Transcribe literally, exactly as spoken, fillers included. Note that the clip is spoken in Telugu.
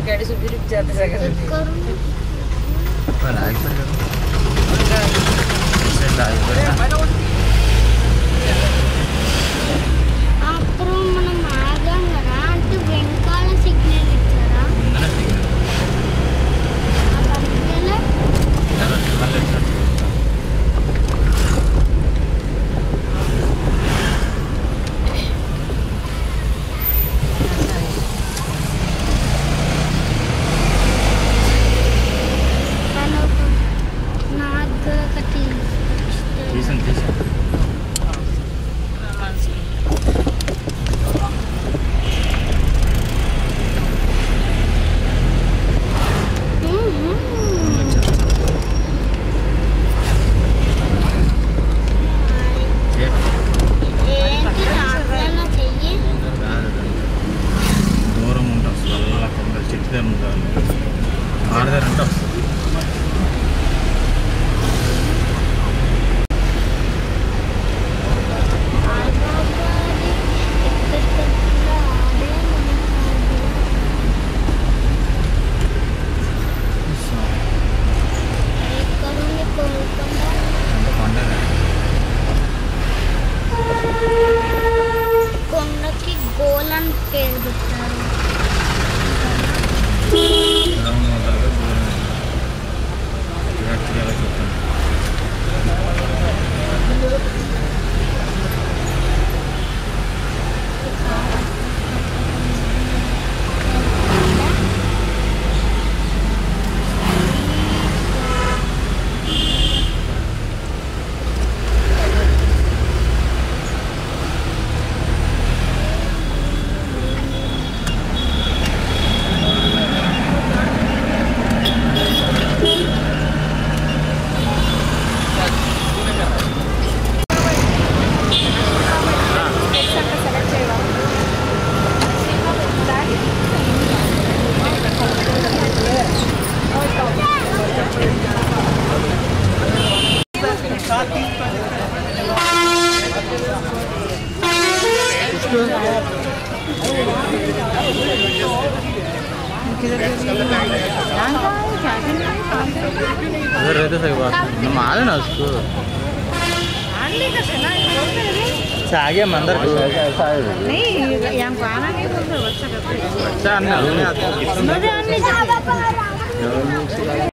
गाड़ी से भी रुक जाते जगह से पर आई पर से लाइव पर అప్పుడు మనం ఆగాం కదా అంటే వెనకాల సిగ్నల్ ఇచ్చారా ముందర సిగ్నల్ ఆ సిగ్నల్ మళ్ళీ తీసాను తీసాను దూరం ఉంటాం వల్ల కొందరు చెట్టు ఉంటాను ఆడదారంటే వస్తుంది కొండకి గోల్ అని పేరు పెట్టారు अगर रहते सही बात है माल है ना उसको आगे मंदिर नहीं यहाँ को आना नहीं बोलते बच्चा बच्चा आने